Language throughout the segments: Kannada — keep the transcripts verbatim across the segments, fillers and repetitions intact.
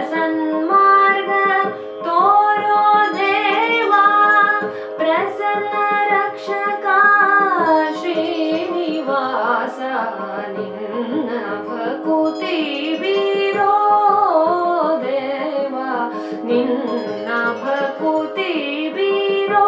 सन्मार्ग तोरो देवा प्रसन्न रक्षका श्रीनिवास निन्न भकुति बीरो देवा निन्न भकुति बीरो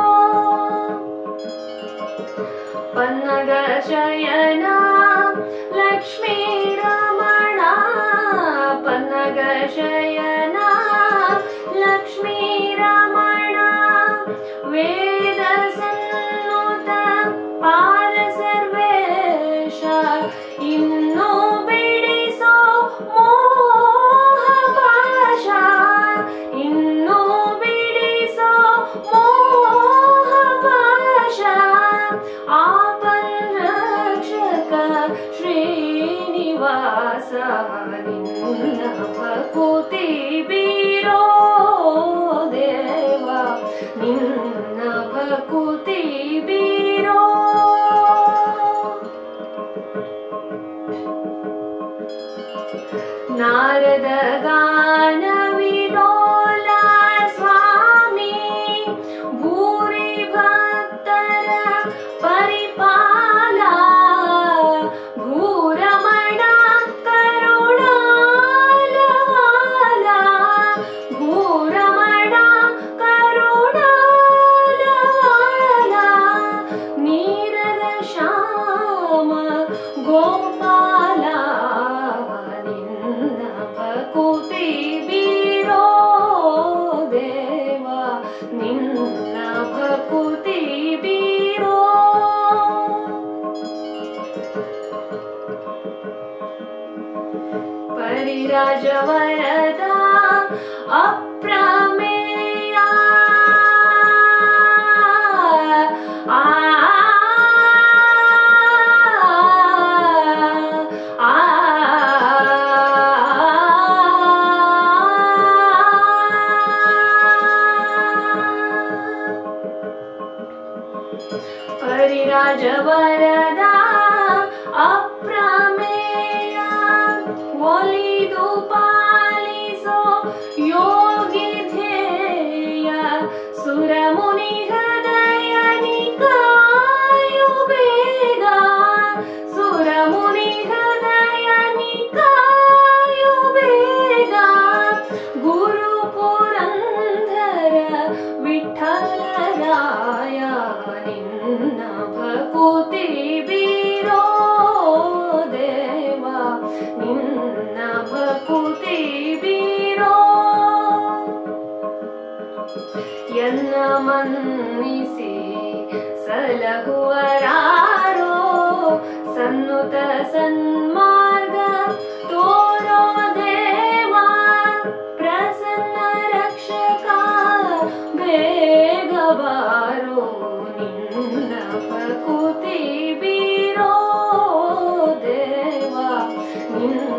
पन्नग शयना लक्ष्मी रमणा पन्नग शयना लक्ष्मी रमणा वेद सन्नुत पाद सर्वेश इन्नो बिडिसो मोह पाश इन्नो बिडिसो मोह पाश आपन् रक्षक श्रीनिवास निन्न भकुति बीरो देवा निन्न भकुति बीरो नारद गान विलोला स्वामी भूरि भक्तर परिपाला भूरमण करुणालवाला भूरमण करुणालवाला नीरद श्याम गोपाला निन्न भकुति बीरो देवा निन्न भकुति बीरो परिराज वरदा अप्रमेया आ आ परिराज वरदा अप्रमेया ಒಲಿದು ಪಾಲಿಸೋ ಯೋಗಿ ಧ್ಯೇಯ ಸುರಮುನಿ ಹೃದಯನಿ ಕಾಯು ಬೇಗ ಸುರಮುನಿ ಹೃದಯನಿ ಕಾಯು ಬೇಗ ಗುರು ಪುರಂದರ ವಿಠಲರಾಯ ನಿನ್ನ ಭಕುತಿ ಬೀರೋ ದೇವಾ ನಿನ್ನ ಭಕುತಿ ಬೀರೋ ಎನ್ನ ಮನ್ನಿಸಿ ಸಲಹುವರಾರೋ ಸನ್ನುತ ಸನ್ಮಾರ್ಗ ತೋರೋ ದೇವಾ ಪ್ರಸನ್ನ ರಕ್ಷಕ ಬೇಗ ಬಾರೋ ನಿನ್ನ ಭಕುತಿ ಬೀರೋ ದೇವಾ ನಿನ್ನ